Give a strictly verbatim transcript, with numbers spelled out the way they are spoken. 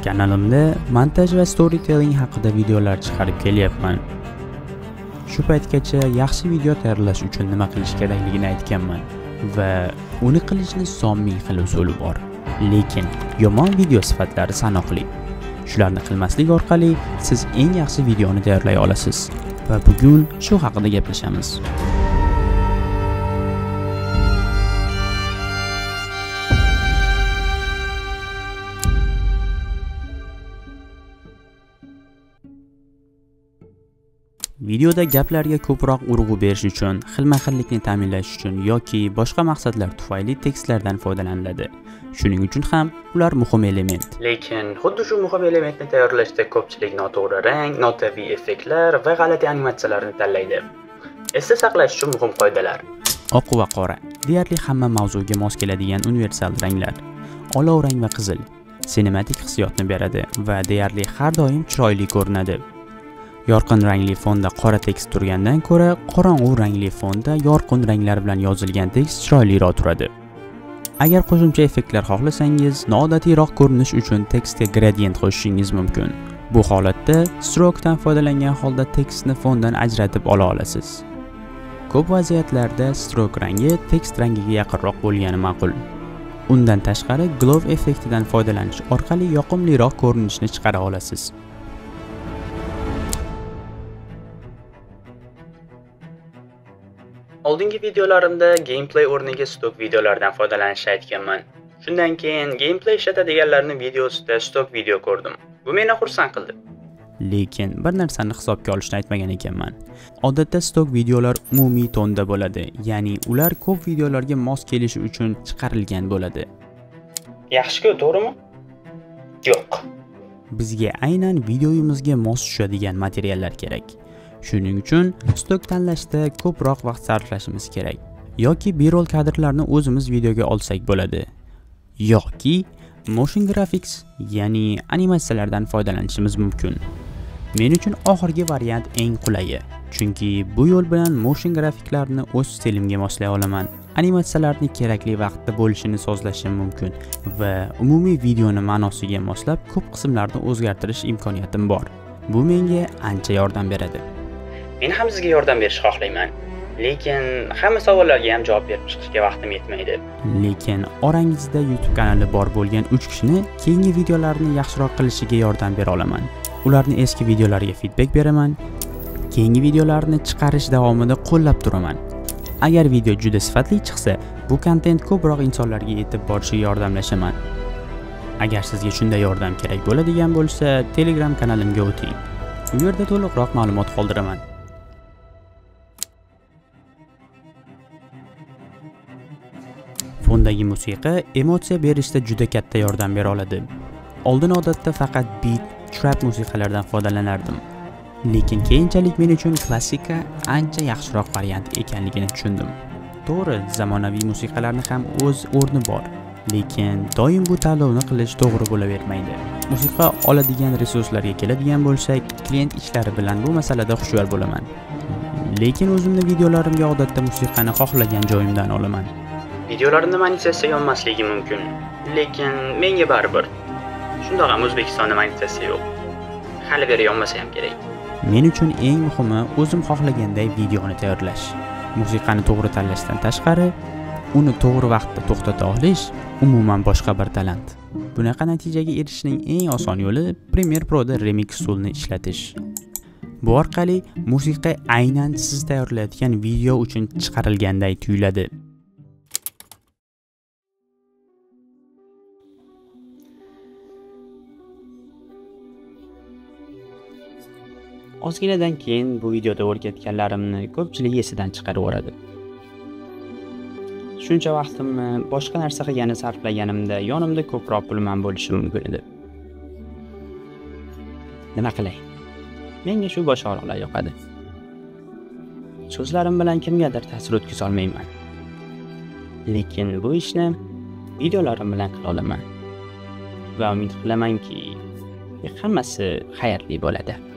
Kanalimda montaj va storytelling haqida videolar chiqarib kelyapman. Shu paytgacha yaxshi video tayyorlash uchun nima qilish kerakligini aytganman va uni qilishning son ming xil usuli bor. Lekin yomon video sifatlari sanoqli. Shularni qilmaslik orqali siz eng yaxshi videoni tayyorlay olasiz va bugun shu haqida gaplashamiz. Videoda gaplarga ko'proq urg'u berish uchun, xilma-xillikni ta'minlash uchun yoki boshqa maqsadlar tufayli tekstlardan foydalaniladi. Shuning uchun ham ular muhim element. Lekin xuddi shu muhim elementni tayyorlashda ko'pchilik noto'g'ri rang, notabiiy effektlar va g'alati animatsiyalarni tanlaydi. Esda saqlash uchun muhim qoidalar. Oq va qora deyarli hamma mavzuga mos keladigan universal ranglar. Olov rang va qizil sinematik hissiyotni beradi va deyarli har doim chiroyli ko'rinadi. Yorqin rangli fonda qora tekst turgandan ko'ra, qorong'u rangli fonda yorqin ranglar bilan yozilgan tekst chiroyliroq turadi. Agar qo'shimcha effektlar xohlasangiz, noodatiyroq ko'rinish uchun tekstga gradient qo'shishingiz mumkin. Bu holatda strokedan foydalangan holda tekstni fondan ajratib ola olasiz. Ko'p vaziyatlarda stroke rangi tekst rangiga yaqinroq bo'lgani ma'qul. Undan tashqari, glow effektidan foydalanish orqali yoqimliroq ko'rinishni chiqara olasiz. Oldingi videolarimda gameplay o'rniga stok videolardan foydalanishni aytganman. Shundan keyin gameplay ishlatadiganlarning videosida stok video ko'rdim. Bu meni xursand qildi. Lekin bir narsani hisobga olishni aytmagan ekanman. Odatda stok videolar umumiy tonda bo'ladi, ya'ni ular ko'p videolarga mos kelishi uchun chiqarilgan bo'ladi. Yaxshi-ku, to'g'rimi? Yo'q. Bizga aynan videoyimizga mos tushadigan materiallar kerak. Shuning uchun stok tanlashda ko'proq vaqt sarflashimiz kerak. Yoki B-roll kadrlarni o'zimiz videoga olsak bo'ladi. Yoki motion graphics, ya'ni animatsiyalardan foydalanishimiz mumkin. Men uchun oxirgi variant eng qulayi, chunki bu yo'l bilan motion grafiklarni o'z stilimga moslay olaman. Animatsiyalarni kerakli vaqtda bo'lishini sozlashim mumkin va umumiy videoni ma'nosiga moslab ko'p qismlarni o'zgartirish imkoniyatim bor. Bu menga ancha yordam beradi. Men ham sizga yordam berishni xohlayman, lekin hamma savollarga ham javob berib chiqishga vaqtim yetmaydi. Lekin orangizda YouTube kanali bor bo'lgan uch kishini keyingi videolarni yaxshiroq qilishiga yordam bera olaman. Ularni eski videolariga feedback beraman. Keyingi videolarni chiqarish davomida qo'llab turaman. Agar video juda sifatli chiqsa, bu kontent ko'proq insonlarga yetib borishiga yordamlashaman. Agar sizga shunday yordam kerak bo'ladigan bo'lsa, Telegram kanalimga o'ting. Bu yerda to'liqroq ma'lumot qoldiraman. Fondagi musiqa emotsiya berishda juda katta yordam bera oladi. Oldin odatda faqat beat, trap musiqalardan foydalanardim. Lekin keyinchalik men uchun klassika ancha yaxshiroq variant ekanligini tushundim. To'g'ri, zamonaviy musiqalarni ham o'z o'rni bor, lekin doim bu tanlovni qilish to'g'ri bo'lavermaydi. Musiqa oladigan resurslarga keladigan bo'lsak, klient ishlari bilan bu masalada hushyor bo'laman. Lekin o'zimni videolarimga odatda musiqani xohlagan joyimdan olaman. Videolarimda monetizatsiya yonmasligi mumkin, lekin menga baribir. Shundoq ham O'zbekistonda monetizatsiya yo'q. Hali beri yonmasa ham kerak. Men uchun eng muhimi o'zim xohlaganday videoni tayyorlash. Musiqani to'g'ri tanlashdan tashqari, uni to'g'ri vaqtda to'xtata olish umuman boshqa bir talant. Bunaqa natijaga erishishning eng oson yo'li Premiere Pro'da remix usulini ishlatish. Bu orqali musiqa aynan siz tayyorlayotgan video uchun chiqarilganday tuyuladi. Ozginadan keyin bu videoda o'rgatganlarimni ko'pchilik esidan chiqarib yuboradi. Shuncha vaqtimni boshqa narsa qilgani sarflaganimda yonimda ko'proq pulim bo'lishi mumkin edi. Nima qilay? Menga shu bosh og'riqlar yoqadi. So'zlarim bilan kimgadir ta'sir o'tkaza olmayman. Lekin bu ishni videolarim bilan qila olaman. Va umid qilamanki, hammasi xayrli bo'ladi.